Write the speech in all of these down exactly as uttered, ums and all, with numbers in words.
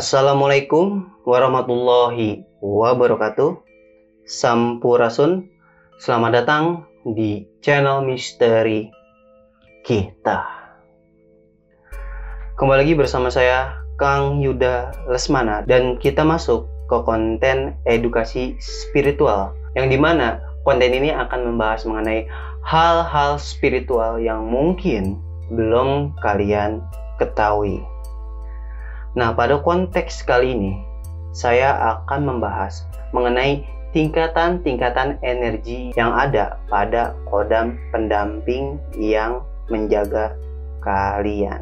Assalamualaikum warahmatullahi wabarakatuh. Sampurasun, selamat datang di channel misteri kita. Kembali lagi bersama saya Kang Yuda Lesmana, dan kita masuk ke konten edukasi spiritual, yang dimana konten ini akan membahas mengenai hal-hal spiritual yang mungkin belum kalian ketahui. Nah, pada konteks kali ini, saya akan membahas mengenai tingkatan-tingkatan energi yang ada pada kodam pendamping yang menjaga kalian.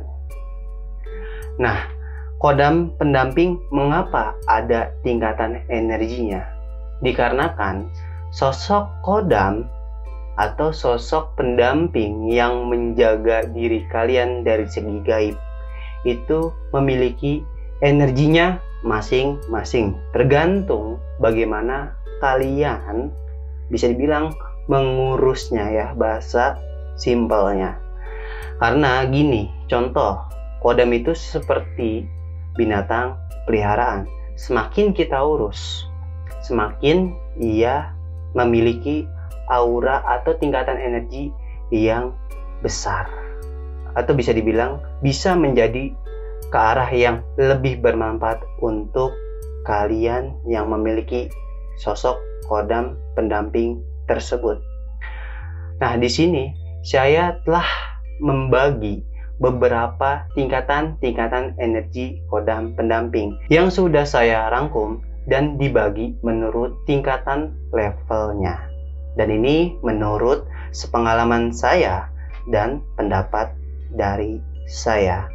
Nah, kodam pendamping mengapa ada tingkatan energinya? Dikarenakan sosok kodam atau sosok pendamping yang menjaga diri kalian dari segi gaib itu memiliki energinya masing-masing, tergantung bagaimana kalian bisa dibilang mengurusnya, ya, bahasa simpelnya. Karena gini, contoh, kodam itu seperti binatang peliharaan. Semakin kita urus, semakin ia memiliki aura atau tingkatan energi yang besar, atau bisa dibilang bisa menjadi ke arah yang lebih bermanfaat untuk kalian yang memiliki sosok kodam pendamping tersebut. Nah, di sini saya telah membagi beberapa tingkatan-tingkatan energi kodam pendamping yang sudah saya rangkum dan dibagi menurut tingkatan levelnya. Dan ini menurut sepengalaman saya dan pendapat dari saya.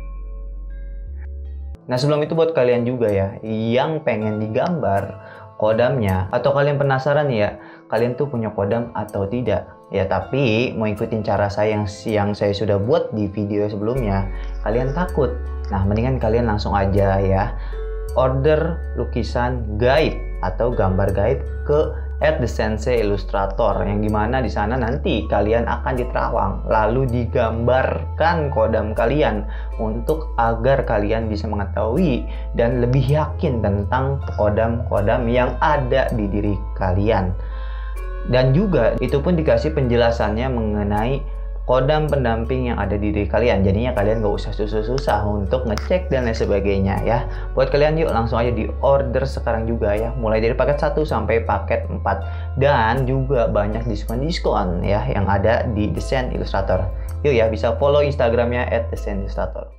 Nah, sebelum itu buat kalian juga ya yang pengen digambar kodamnya, atau kalian penasaran ya kalian tuh punya kodam atau tidak ya, tapi mau ikutin cara saya yang, yang saya sudah buat di video sebelumnya, kalian takut. Nah, mendingan kalian langsung aja ya order lukisan gaib atau gambar gaib ke at the Sensei Illustrator, yang dimana di sana nanti kalian akan diterawang lalu digambarkan kodam kalian untuk agar kalian bisa mengetahui dan lebih yakin tentang kodam-kodam yang ada di diri kalian. Dan juga itu pun dikasih penjelasannya mengenai kodam pendamping yang ada di diri kalian, jadinya kalian gak usah susah-susah untuk ngecek dan lain sebagainya ya. Buat kalian yuk langsung aja di order sekarang juga ya, mulai dari paket satu sampai paket empat, dan juga banyak diskon-diskon ya yang ada di The Sensei Illustrator. Yuk ya, bisa follow Instagramnya at The Sensei Illustrator.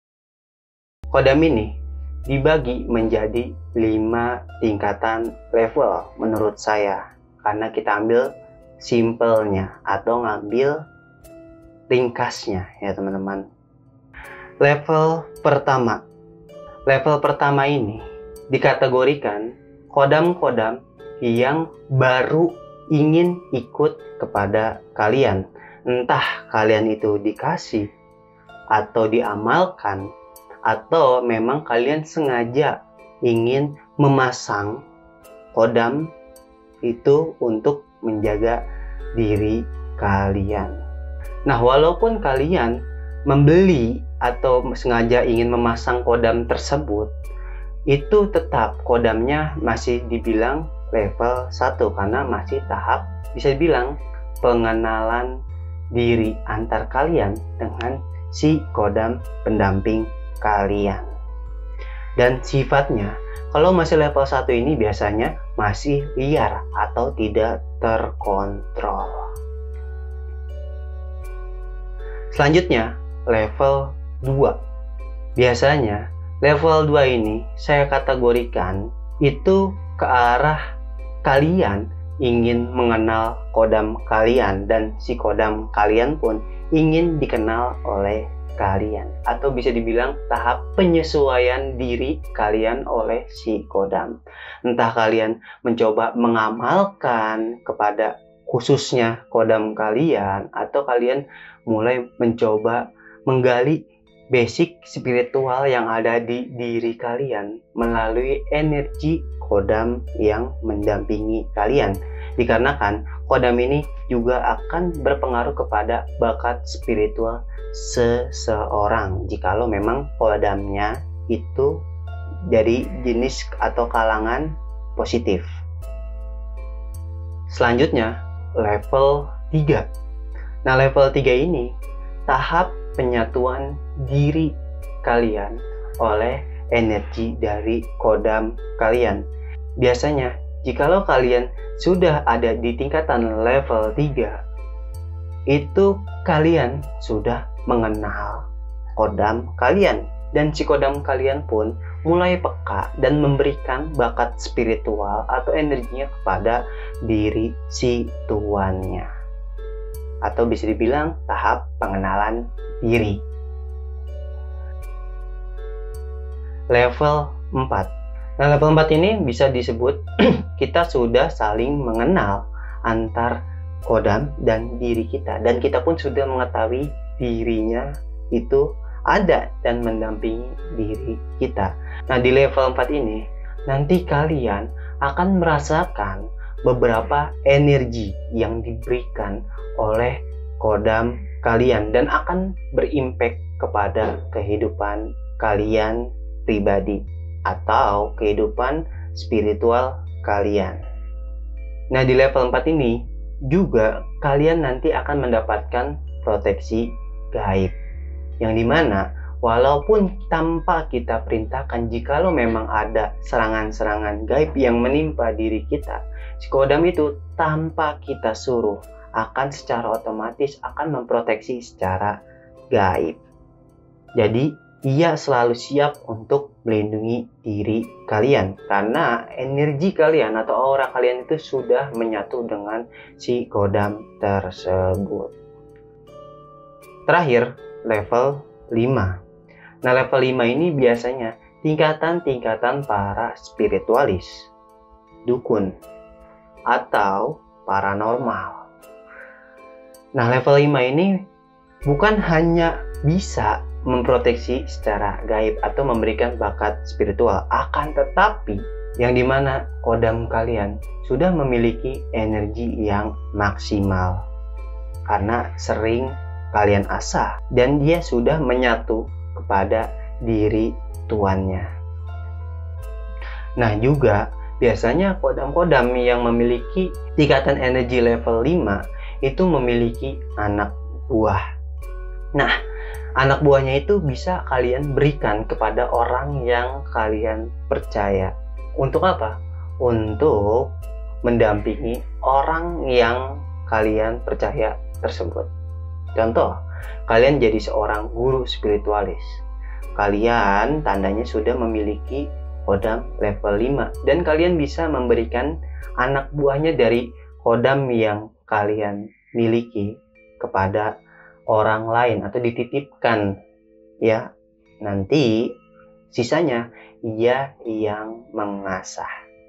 Kodam ini dibagi menjadi lima tingkatan level menurut saya, karena kita ambil simpelnya atau ngambil ringkasnya ya teman-teman. Level pertama. Level pertama ini dikategorikan kodam-kodam yang baru ingin ikut kepada kalian. Entah kalian itu dikasih atau diamalkan, atau memang kalian sengaja ingin memasang kodam itu untuk menjaga diri kalian. Nah, walaupun kalian membeli atau sengaja ingin memasang kodam tersebut, itu tetap kodamnya masih dibilang level satu, karena masih tahap bisa dibilang pengenalan diri antar kalian dengan si kodam pendamping kalian. Dan sifatnya, kalau masih level satu ini biasanya masih liar atau tidak terkontrol. Selanjutnya, level dua. Biasanya, level dua ini saya kategorikan itu ke arah kalian ingin mengenal kodam kalian, dan si kodam kalian pun ingin dikenal oleh kalian. Atau bisa dibilang tahap penyesuaian diri kalian oleh si kodam. Entah kalian mencoba mengamalkan kepada khususnya kodam kalian, atau kalian mulai mencoba menggali basic spiritual yang ada di diri kalian melalui energi kodam yang mendampingi kalian. Dikarenakan kodam ini juga akan berpengaruh kepada bakat spiritual seseorang jikalau memang kodamnya itu dari jenis atau kalangan positif. Selanjutnya, level tiga. Nah, level tiga ini tahap penyatuan diri kalian oleh energi dari kodam kalian. Biasanya, jikalau kalian sudah ada di tingkatan level tiga, itu kalian sudah mengenal kodam kalian. Dan si kodam kalian pun mulai peka dan memberikan bakat spiritual atau energinya kepada diri si tuannya. Atau bisa dibilang tahap pengenalan diri. Level empat. Nah, level empat ini bisa disebut kita sudah saling mengenal antar kodam dan diri kita. Dan kita pun sudah mengetahui dirinya itu ada dan mendampingi diri kita. Nah, di level empat ini nanti kalian akan merasakan beberapa energi yang diberikan oleh kodam kalian dan akan berimpact kepada kehidupan kalian pribadi atau kehidupan spiritual kalian. Nah, di level empat ini juga kalian nanti akan mendapatkan proteksi gaib, yang dimana walaupun tanpa kita perintahkan, jikalau memang ada serangan-serangan gaib yang menimpa diri kita, si kodam itu tanpa kita suruh akan secara otomatis akan memproteksi secara gaib. Jadi ia selalu siap untuk melindungi diri kalian karena energi kalian atau aura kalian itu sudah menyatu dengan si kodam tersebut. Terakhir, level lima. Nah, level lima ini biasanya tingkatan-tingkatan para spiritualis, dukun, atau paranormal. Nah, level lima ini bukan hanya bisa memproteksi secara gaib atau memberikan bakat spiritual, akan tetapi yang dimana kodam kalian sudah memiliki energi yang maksimal karena sering kalian asah dan dia sudah menyatu kepada diri tuannya. Nah, juga biasanya kodam-kodam yang memiliki tingkatan energi level lima itu memiliki anak buah. Nah, anak buahnya itu bisa kalian berikan kepada orang yang kalian percaya. Untuk apa? Untuk mendampingi orang yang kalian percaya tersebut. Contoh, kalian jadi seorang guru spiritualis. Kalian tandanya sudah memiliki kodam level lima dan kalian bisa memberikan anak buahnya dari kodam yang kalian miliki kepada orang lain atau dititipkan, ya. Nanti sisanya ia yang mengasah.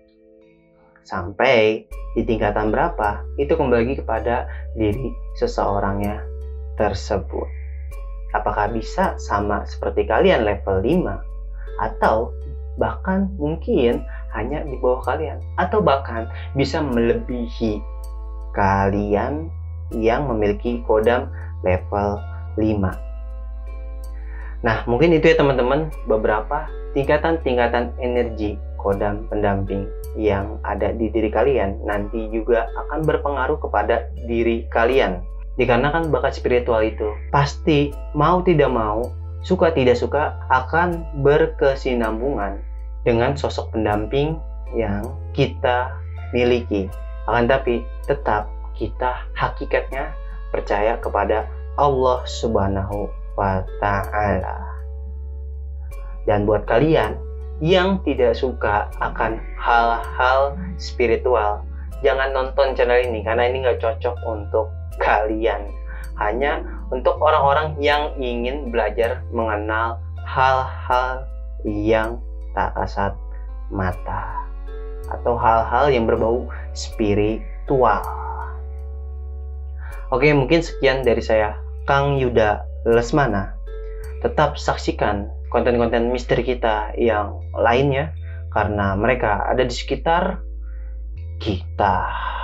Sampai di tingkatan berapa itu kembali lagi kepada diri seseorangnya tersebut. Apakah bisa sama seperti kalian level lima, atau bahkan mungkin hanya di bawah kalian, atau bahkan bisa melebihi kalian yang memiliki kodam level lima. Nah, mungkin itu ya teman-teman, beberapa tingkatan-tingkatan energi kodam pendamping yang ada di diri kalian nanti juga akan berpengaruh kepada diri kalian. Dikarenakan bakat spiritual itu pasti mau tidak mau, suka tidak suka akan berkesinambungan dengan sosok pendamping yang kita miliki. Akan tapi tetap kita hakikatnya percaya kepada Allah Subhanahu wa Ta'ala. Dan buat kalian yang tidak suka akan hal-hal spiritual, jangan nonton channel ini karena ini nggak cocok untuk kalian. Hanya untuk orang-orang yang ingin belajar mengenal hal-hal yang tak kasat mata atau hal-hal yang berbau spiritual. Oke, mungkin sekian dari saya, Kang Yuda Lesmana. Tetap saksikan konten-konten misteri kita yang lainnya karena mereka ada di sekitar kita.